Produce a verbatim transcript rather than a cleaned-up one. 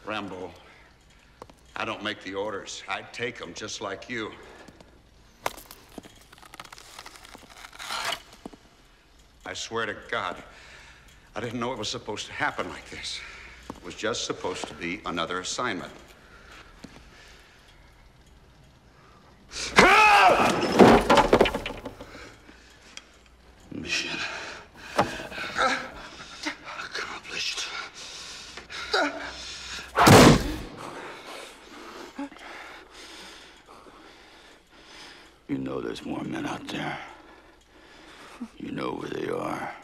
Rambo, I don't make the orders. I take them just like you. I swear to God, I didn't know it was supposed to happen like this. It was just supposed to be another assignment. Mission accomplished. You know there's more men out there. You know where they are.